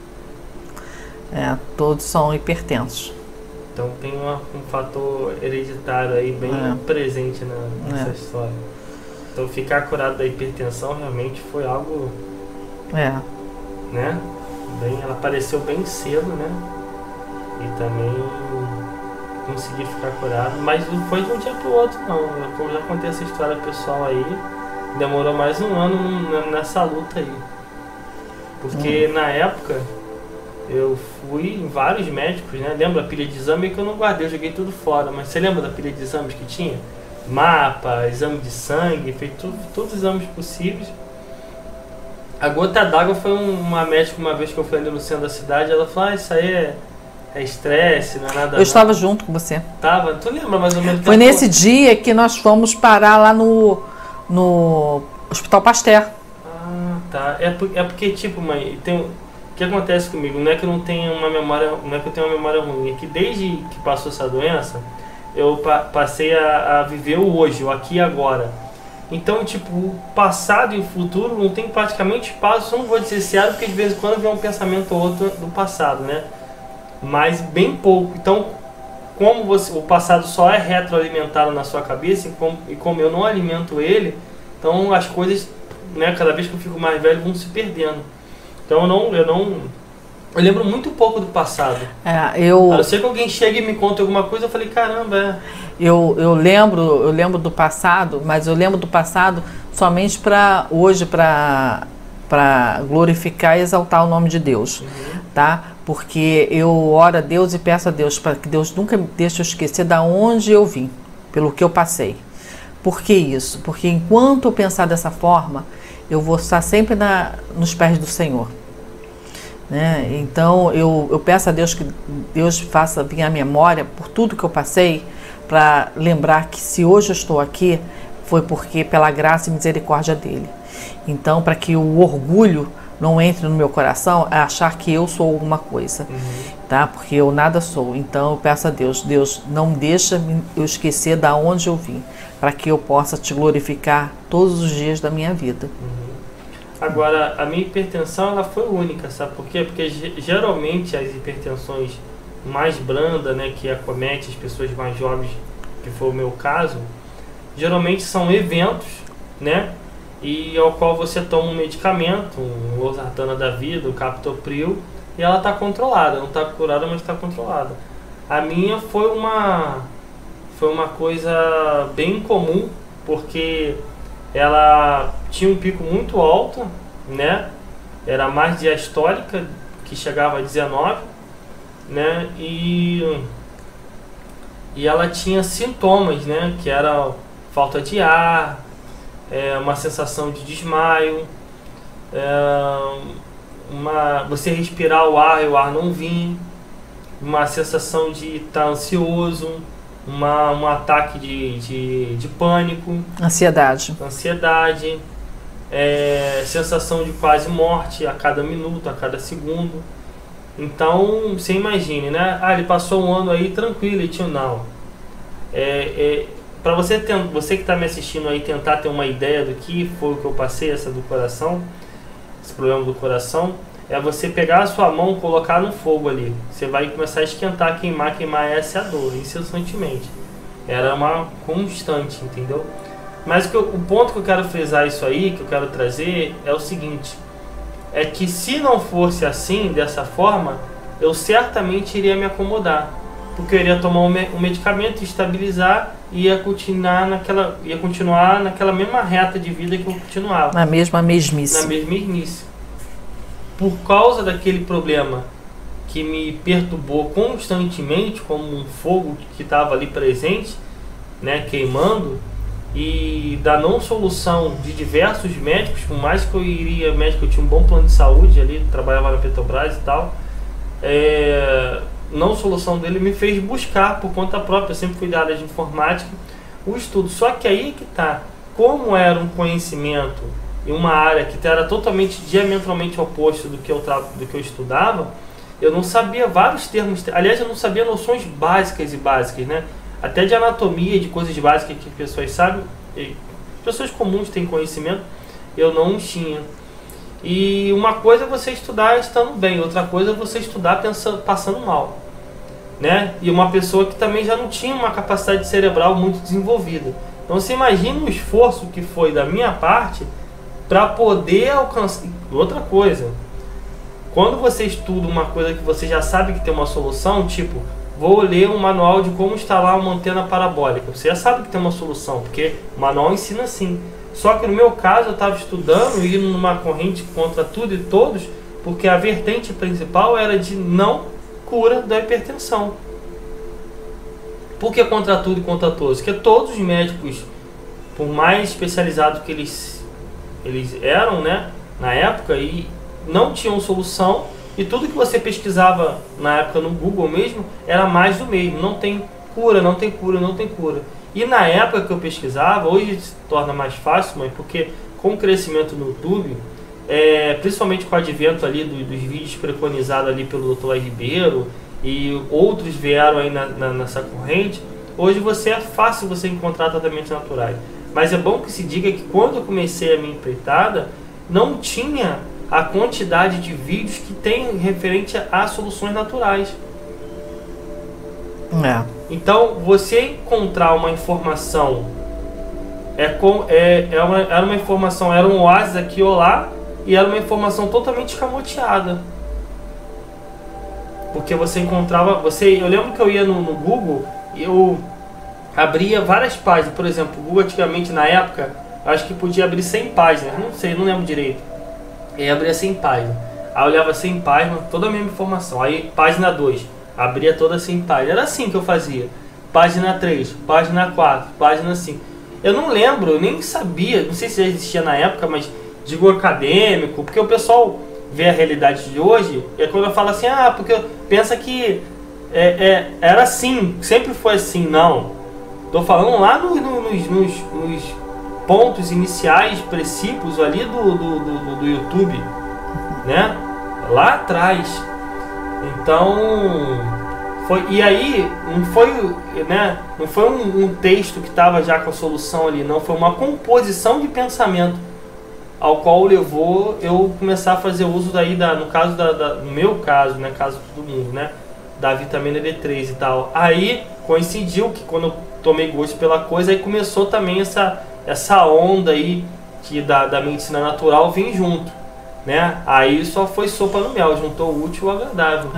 [SPEAKER 2] Todos são hipertensos.
[SPEAKER 3] Então tem um fator hereditário aí bem presente nessa história. Então ficar curado da hipertensão realmente foi algo... Né? Ela apareceu bem cedo, né? E também consegui ficar curado. Mas não foi de um dia pro outro, não. Eu já contei essa história pessoal aí. Demorou mais um ano nessa luta aí. Porque na época... eu fui em vários médicos, né? Lembra a pilha de exame que eu não guardei, eu joguei tudo fora. Mas você lembra da pilha de exames que tinha? Mapa, exame de sangue, feito todos os exames possíveis. A gota d'água foi uma médica uma vez que eu fui ali no centro da cidade. Ela falou, isso aí é estresse, não é nada.
[SPEAKER 2] Eu estava junto com você.
[SPEAKER 3] Tava? Tu lembra mais ou menos?
[SPEAKER 2] Foi nesse dia que nós fomos parar lá no Hospital Pasteur.
[SPEAKER 3] Tá. É porque, tipo, mãe, o que acontece comigo? Não é que eu não tenho uma memória, não é que eu tenho uma memória ruim, é que desde que passou essa doença, eu passei a viver o hoje, o aqui e agora. Então, tipo, o passado e o futuro não tem praticamente espaço, eu não vou dizer certo, porque de vez em quando vem um pensamento ou outro do passado, né? Mas bem pouco. Então, como o passado só é retroalimentado na sua cabeça e como eu não alimento ele, então as coisas, né, cada vez que eu fico mais velho, vão se perdendo. Então eu lembro muito pouco do passado. A não ser que alguém chegue e me conte alguma coisa, eu falei, caramba,
[SPEAKER 2] Eu lembro do passado, mas eu lembro do passado somente para hoje, para para glorificar e exaltar o nome de Deus, tá? Porque eu oro a Deus e peço a Deus para que Deus nunca me deixe eu esquecer da onde eu vim, pelo que eu passei. Por que isso? Porque enquanto eu pensar dessa forma, eu vou estar sempre nos pés do Senhor, né? Então eu peço a Deus que Deus faça vir à memória por tudo que eu passei, para lembrar que se hoje eu estou aqui, foi porque pela graça e misericórdia dele. Então, para que o orgulho não entre no meu coração, é achar que eu sou alguma coisa, tá? Porque eu nada sou. Então, eu peço a Deus, Deus, não deixa eu esquecer da onde eu vim, para que eu possa te glorificar todos os dias da minha vida.
[SPEAKER 3] Agora, a minha hipertensão, ela foi única, sabe por quê? Porque geralmente as hipertensões mais brandas, né, que acomete as pessoas mais jovens, que foi o meu caso, geralmente são eventos, né, e ao qual você toma um medicamento, um losartana da vida, o captopril, e ela está controlada, não está curada, mas está controlada. A minha foi uma coisa bem comum, porque ela tinha um pico muito alto, né, era mais diastólica, que chegava a 19, né, e ela tinha sintomas, né, que era falta de ar, uma sensação de desmaio, você respirar o ar e o ar não vir, uma sensação de estar ansioso, um ataque de pânico,
[SPEAKER 2] ansiedade,
[SPEAKER 3] sensação de quase morte a cada minuto, a cada segundo. Então, você imagine, né? Ele passou um ano aí tranquilo, e tinha não. Para você que está me assistindo aí tentar ter uma ideia do que foi o que eu passei, esse problema do coração, é você pegar a sua mão, colocar no fogo ali. Você vai começar a esquentar, queimar essa dor, incessantemente. Era uma constante, entendeu? Mas o ponto que eu quero frisar isso aí, que eu quero trazer, é o seguinte: é que se não fosse assim, dessa forma, eu certamente iria me acomodar, porque eu iria tomar um medicamento, estabilizar e ia continuar naquela mesma reta de vida que eu continuava.
[SPEAKER 2] Na mesma mesmice.
[SPEAKER 3] Na mesmice. Por causa daquele problema que me perturbou constantemente, como um fogo que estava ali presente, né, queimando, e da não solução de diversos médicos, por mais que eu tinha um bom plano de saúde ali, trabalhava na Petrobras e tal, não solução dele me fez buscar por conta própria. Eu sempre fui da área de informática, o estudo. Só que aí que tá, como era um conhecimento em uma área que era totalmente diametralmente oposto do que eu estudava, eu não sabia vários termos, aliás, eu não sabia noções básicas, né? Até de anatomia, de coisas básicas que pessoas sabem, pessoas comuns têm conhecimento, eu não tinha. E uma coisa é você estudar estando bem, outra coisa é você estudar passando mal, né? E uma pessoa que também já não tinha uma capacidade cerebral muito desenvolvida. Então você imagina o esforço que foi da minha parte para poder alcançar. Outra coisa, quando você estuda uma coisa que você já sabe que tem uma solução, tipo, vou ler um manual de como instalar uma antena parabólica. Você já sabe que tem uma solução, porque o manual ensina assim. Só que no meu caso eu estava estudando e indo numa corrente contra tudo e todos, porque a vertente principal era de não cura da hipertensão. Por que contra tudo e contra todos? Porque todos os médicos, por mais especializados que eles eram, né, na época, e não tinham solução, e tudo que você pesquisava na época no Google mesmo era mais do mesmo. Não tem cura, não tem cura, não tem cura. E na época que eu pesquisava, hoje se torna mais fácil, mas porque com o crescimento no YouTube, principalmente com o advento ali dos vídeos preconizados ali pelo Dr. Lai Ribeiro, e outros vieram aí nessa corrente, hoje é fácil você encontrar tratamentos naturais. Mas é bom que se diga que quando eu comecei a minha empreitada, não tinha a quantidade de vídeos que tem referente a soluções naturais. Então, você encontrar uma informação era uma informação, era um oásis aqui ou lá, e era uma informação totalmente escamoteada. Porque você encontrava, eu lembro que eu ia no Google e eu abria várias páginas. Por exemplo, o Google antigamente, na época, acho que podia abrir 100 páginas, não sei, não lembro direito. E aí abria 100 páginas. Aí eu olhava 100 páginas, toda a mesma informação. Aí página 2, abria toda 100 páginas. Era assim que eu fazia. Página 3, página 4, página 5. Eu não lembro, eu nem sabia, não sei se já existia na época, mas digo acadêmico, porque o pessoal vê a realidade de hoje, e é quando eu falo assim, porque pensa que era assim, sempre foi assim. Não. Tô falando lá nos pontos iniciais, princípios ali do YouTube, né? Lá atrás. Então, e aí não foi um texto que estava já com a solução ali, não, foi uma composição de pensamento ao qual levou eu começar a fazer uso daí no meu caso, né, caso de todo mundo, né, da vitamina D3 e tal. Aí coincidiu que quando eu tomei gosto pela coisa, aí começou também essa onda aí que da medicina natural vem junto, né? Aí só foi sopa no mel, juntou o útil ao agradável.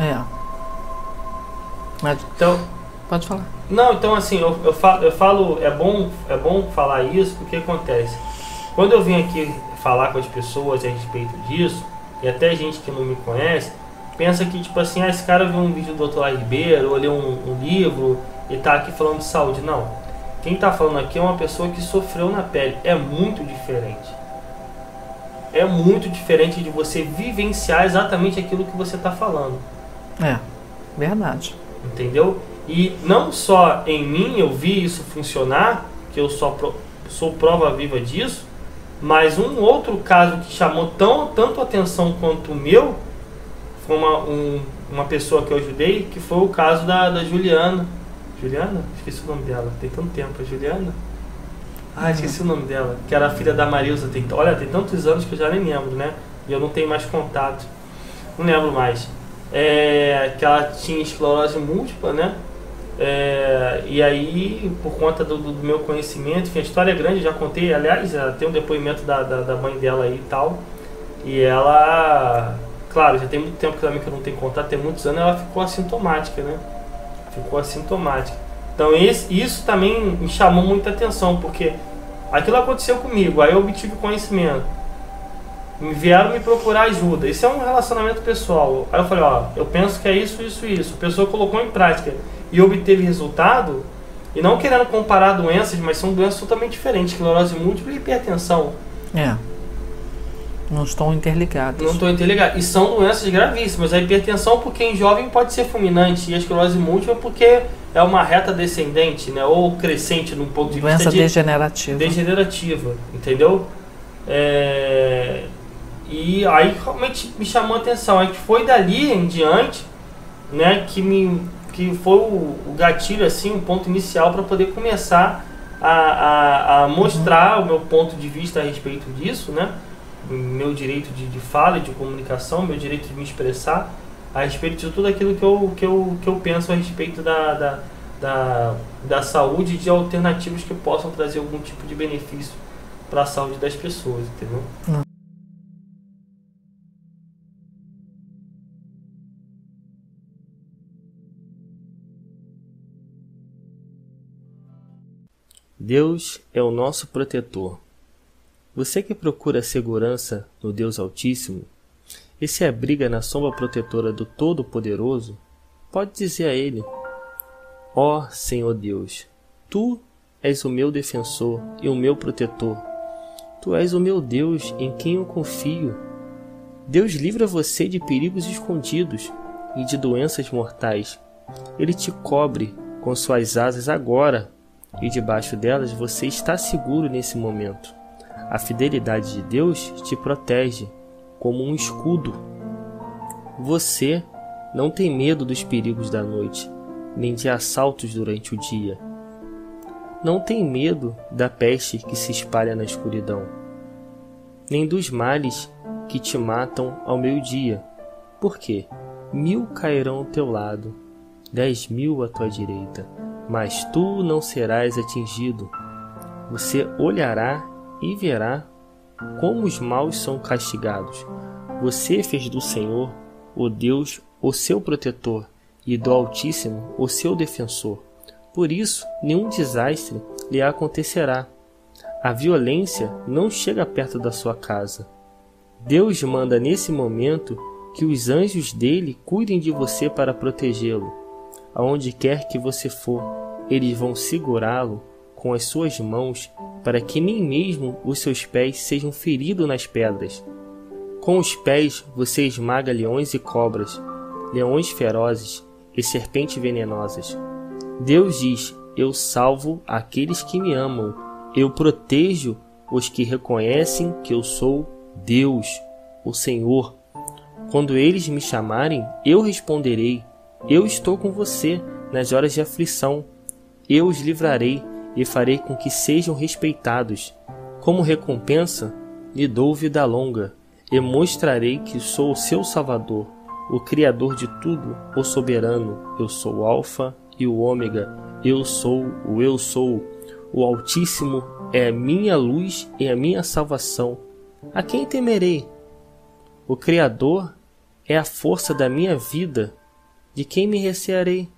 [SPEAKER 2] Mas,
[SPEAKER 3] então,
[SPEAKER 2] pode falar.
[SPEAKER 3] Não, então assim, eu falo, é bom falar isso, porque acontece. Quando eu vim aqui falar com as pessoas a respeito disso, e até gente que não me conhece, pensa que tipo assim, esse cara viu um vídeo do Dr. Ribeiro, ou leu um livro e tá aqui falando de saúde. Não. Quem tá falando aqui é uma pessoa que sofreu na pele. É muito diferente. É muito diferente de você vivenciar exatamente aquilo que você tá falando.
[SPEAKER 2] Verdade.
[SPEAKER 3] Entendeu? E não só em mim eu vi isso funcionar, que eu sou prova viva disso, mas um outro caso que chamou tanto atenção quanto o meu, foi uma pessoa que eu ajudei, que foi o caso da Juliana. Juliana? Esqueci o nome dela, tem tanto tempo. A Juliana? Esqueci o nome dela. Que era a filha da Marilza. Tem tantos anos que eu já nem lembro, né? E eu não tenho mais contato. Não lembro mais. Que ela tinha esclerose múltipla, né? E aí, por conta do meu conhecimento, enfim, a história é grande, já contei. Aliás, tem um depoimento da mãe dela aí e tal. E ela, claro, já tem muito tempo também que eu não tenho contato, tem muitos anos, ela ficou assintomática, né? Ficou assintomática. Então isso também me chamou muita atenção, porque aquilo aconteceu comigo, aí eu obtive conhecimento, vieram me procurar ajuda. Isso é um relacionamento pessoal. Aí eu falei, eu penso que é isso. A pessoa colocou em prática e obteve resultado. E não querendo comparar doenças, mas são doenças totalmente diferentes, esclerose múltipla e hipertensão.
[SPEAKER 2] Não estão interligadas.
[SPEAKER 3] Não estão interligadas. E são doenças gravíssimas. A hipertensão, porque em jovem pode ser fulminante, e a esclerose múltipla porque é uma reta descendente, né? Ou crescente num ponto de
[SPEAKER 2] doença
[SPEAKER 3] vista
[SPEAKER 2] degenerativa,
[SPEAKER 3] entendeu? E aí realmente me chamou a atenção. É que foi dali em diante, né, que foi o gatilho, assim, um ponto inicial para poder começar a mostrar o meu ponto de vista a respeito disso, né? Meu direito de fala e de comunicação, meu direito de me expressar a respeito de tudo aquilo que eu penso a respeito da saúde e de alternativas que possam trazer algum tipo de benefício para a saúde das pessoas, entendeu? Deus é o nosso protetor. Você que procura segurança no Deus Altíssimo e se abriga na sombra protetora do Todo-Poderoso, pode dizer a Ele: ó Senhor Deus, Tu és o meu defensor e o meu protetor. Tu és o meu Deus em quem eu confio. Deus livra você de perigos escondidos e de doenças mortais. Ele te cobre com suas asas agora, e debaixo delas você está seguro nesse momento. A fidelidade de Deus te protege como um escudo. Você não tem medo dos perigos da noite, nem de assaltos durante o dia. Não tem medo da peste que se espalha na escuridão, nem dos males que te matam ao meio-dia. Porque 1000 cairão ao teu lado, 10.000 à tua direita, mas tu não serás atingido. Você olhará e verá como os maus são castigados. Você fez do Senhor, o Deus, o seu protetor, e do Altíssimo, o seu defensor. Por isso, nenhum desastre lhe acontecerá. A violência não chega perto da sua casa. Deus manda nesse momento que os anjos dele cuidem de você para protegê-lo. Aonde quer que você for, eles vão segurá-lo com as suas mãos para que nem mesmo os seus pés sejam feridos nas pedras. Com os pés você esmaga leões e cobras, leões ferozes e serpentes venenosas. Deus diz: eu salvo aqueles que me amam, eu protejo os que reconhecem que eu sou Deus, o Senhor. Quando eles me chamarem, eu responderei. Eu estou com você nas horas de aflição. Eu os livrarei e farei com que sejam respeitados. Como recompensa, lhe dou vida longa e mostrarei que sou o seu Salvador, o Criador de tudo, o soberano. Eu sou o Alfa e o Ômega. Eu sou o Eu Sou. O Altíssimo é a minha luz e a minha salvação. A quem temerei? O Criador é a força da minha vida. De quem me recearei?